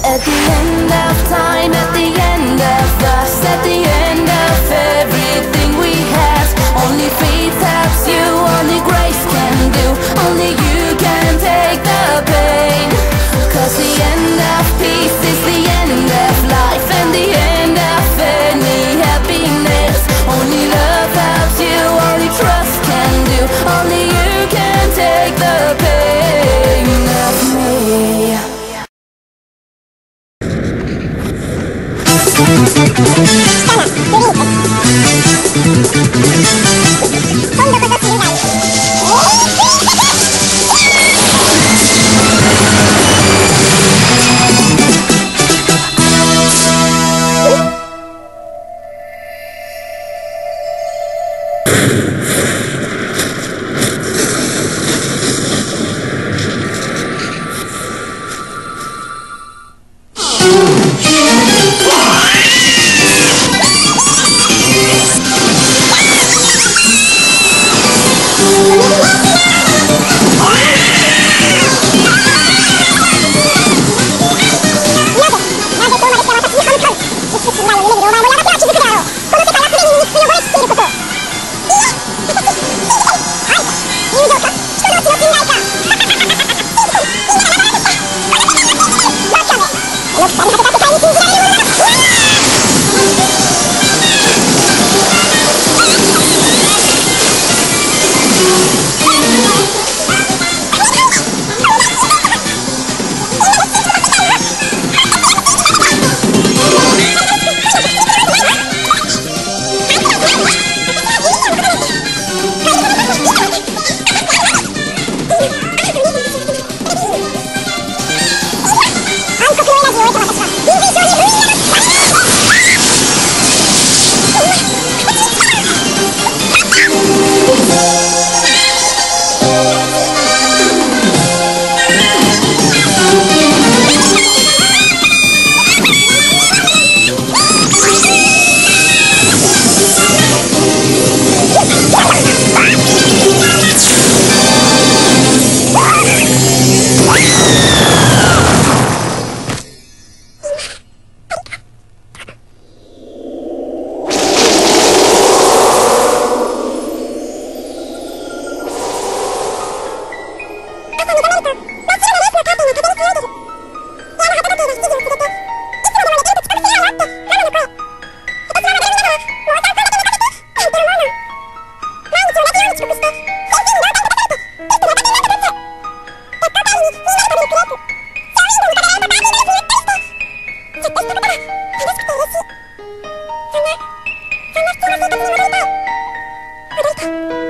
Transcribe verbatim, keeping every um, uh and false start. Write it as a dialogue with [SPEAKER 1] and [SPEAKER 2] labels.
[SPEAKER 1] At the end of time, at the end of us, at the end of everything we had, only faith helps you, only grace can do, only you can take the pain. Cause the end of peace is the end of life, and the end of any happiness. Only love helps you, only trust can do, only you can take the pain of me.
[SPEAKER 2] そんな、そんな人の生活に戻りたい。戻りたい。